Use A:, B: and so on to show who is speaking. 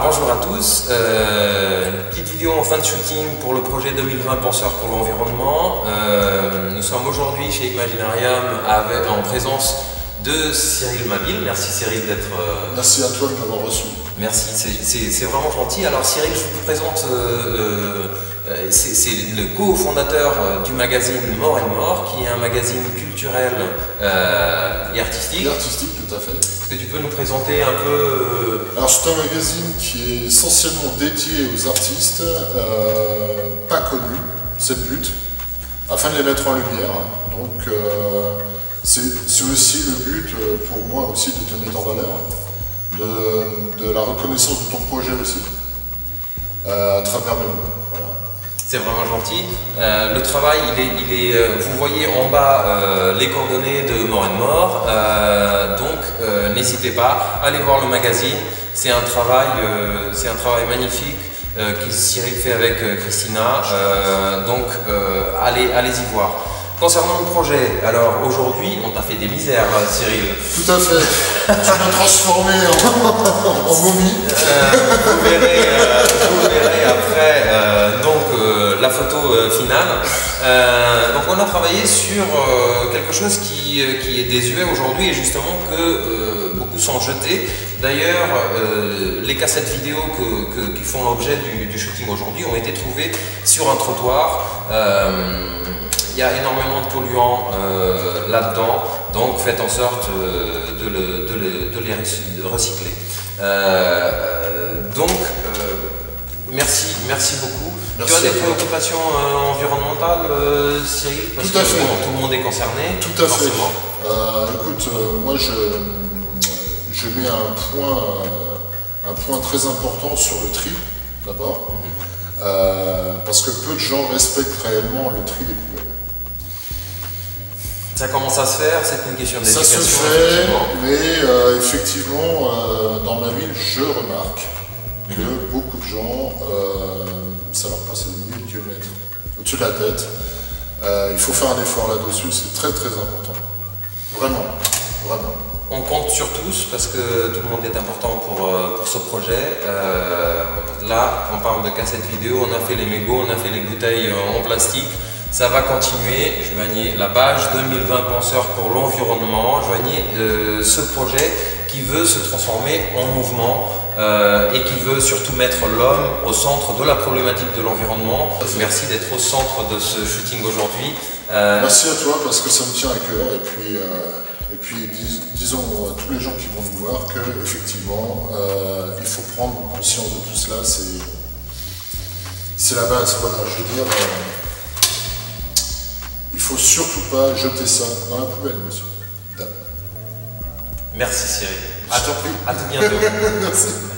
A: Bonjour à tous, une petite vidéo en fin de shooting pour le projet 2020 Penseurs pour l'environnement. Nous sommes aujourd'hui chez Imaginarium en présence de Cyril Mabille. Merci Cyril d'être...
B: Merci à toi de m'avoir reçu.
A: Merci, c'est vraiment gentil. Alors Cyril, je vous présente, c'est le co-fondateur du magazine More & More, qui est un magazine culturel et artistique.
B: Et artistique, tout à fait.
A: Est-ce que tu peux nous présenter un peu
B: Alors c'est un magazine qui est essentiellement dédié aux artistes pas connus, c'est le but, afin de les mettre en lumière. Donc c'est aussi le but pour moi aussi de te mettre en valeur, de la reconnaissance de ton projet aussi, à travers mes mots. Voilà.
A: C'est vraiment gentil. Le travail, vous voyez en bas les coordonnées de More & More, donc n'hésitez pas, allez voir le magazine. C'est un travail magnifique que Cyril fait avec Christina, donc allez-y voir. Concernant le projet, alors aujourd'hui, on t'a fait des misères, Cyril.
B: Tout à fait. Tu m'as transformé en momie.
A: Vous verrez après la photo finale. Donc on a travaillé sur quelque chose qui est désuet aujourd'hui et justement que beaucoup sont jetés. D'ailleurs, les cassettes vidéo qui font l'objet du shooting aujourd'hui ont été trouvées sur un trottoir. Il y a énormément de polluants là-dedans, donc faites en sorte de les recycler. Merci beaucoup.
B: Merci.
A: Tu as des préoccupations environnementales, Cyril? Parce
B: tout à fait.
A: Bon, tout le monde est concerné.
B: Tout à
A: forcément.
B: fait. Écoute, moi je mets un point très important sur le tri, d'abord. Parce que peu de gens respectent réellement le tri des poubelles.
A: Ça commence à se faire, c'est une question d'éducation.
B: Ça se fait, mais effectivement, dans ma ville, je remarque que beaucoup de gens, ça leur passe à 1000 km au-dessus de la tête. Il faut faire un effort là-dessus, c'est très très important. Vraiment, vraiment.
A: On compte sur tous parce que tout le monde est important pour ce projet. Là, on parle de cassettes vidéo, on a fait les mégots, on a fait les bouteilles en plastique. Ça va continuer. Joignez la page 2020 Penseurs pour l'environnement. Joignez ce projet qui veut se transformer en mouvement et qui veut surtout mettre l'homme au centre de la problématique de l'environnement. Merci d'être au centre de ce shooting aujourd'hui.
B: Merci à toi parce que ça me tient à cœur et puis disons à tous les gens qui vont nous voir qu'effectivement il faut prendre conscience de tout cela, c'est la base. Voilà, je veux dire, il faut surtout pas jeter ça dans la poubelle, monsieur. Dame.
A: Merci Cyril.
B: Je t'en prie.
A: À tout bientôt.
B: Merci.